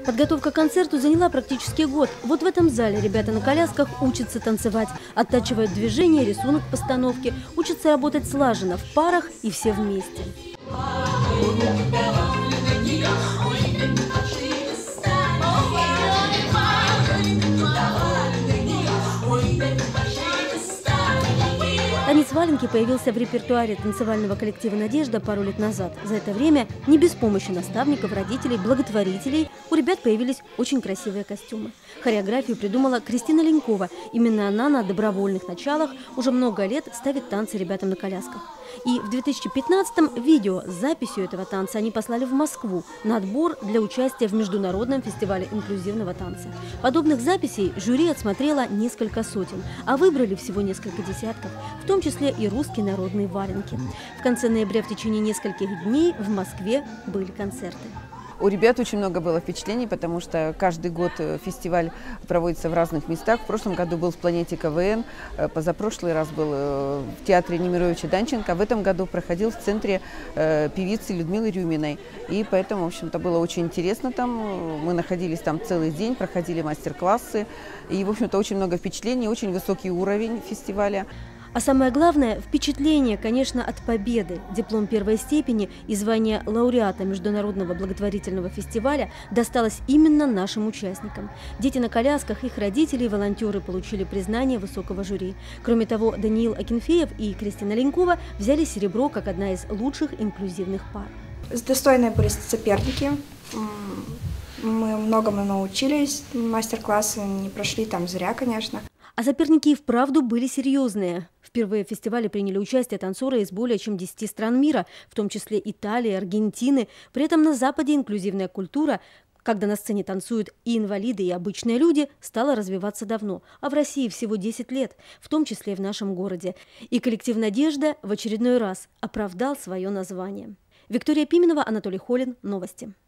Подготовка к концерту заняла практически год. Вот в этом зале ребята на колясках учатся танцевать, оттачивают движение, рисунок постановки, учатся работать слаженно, в парах и все вместе. Танец валенки появился в репертуаре танцевального коллектива «Надежда» пару лет назад. За это время, не без помощи наставников, родителей, благотворителей, у ребят появились очень красивые костюмы. Хореографию придумала Кристина Ленькова. Именно она на добровольных началах уже много лет ставит танцы ребятам на колясках. И в 2015-м видео с записью этого танца они послали в Москву на отбор для участия в Международном фестивале инклюзивного танца. Подобных записей жюри отсмотрело несколько сотен, а выбрали всего несколько десятков, в том числе и русские народные валенки. В конце ноября в течение нескольких дней в Москве были концерты. У ребят очень много было впечатлений, потому что каждый год фестиваль проводится в разных местах. В прошлом году был в «Планете КВН», позапрошлый раз был в театре Немировича Данченко. В этом году проходил в центре певицы Людмилы Рюминой. И поэтому, в общем-то, было очень интересно там. Мы находились там целый день, проходили мастер-классы. И, в общем-то, очень много впечатлений, очень высокий уровень фестиваля. А самое главное – впечатление, конечно, от победы. Диплом первой степени и звание лауреата Международного благотворительного фестиваля досталось именно нашим участникам. Дети на колясках, их родители и волонтеры получили признание высокого жюри. Кроме того, Даниил Акинфеев и Кристина Ленькова взяли серебро как одна из лучших инклюзивных пар. Достойные были соперники. Мы многому научились, мастер-классы не прошли там зря, конечно. А соперники и вправду были серьезные. Впервые в фестивале приняли участие танцоры из более чем 10 стран мира, в том числе Италии, Аргентины. При этом на Западе инклюзивная культура, когда на сцене танцуют и инвалиды, и обычные люди, стала развиваться давно. А в России всего 10 лет, в том числе и в нашем городе. И коллектив «Надежда» в очередной раз оправдал свое название. Виктория Пименова, Анатолий Холин. Новости.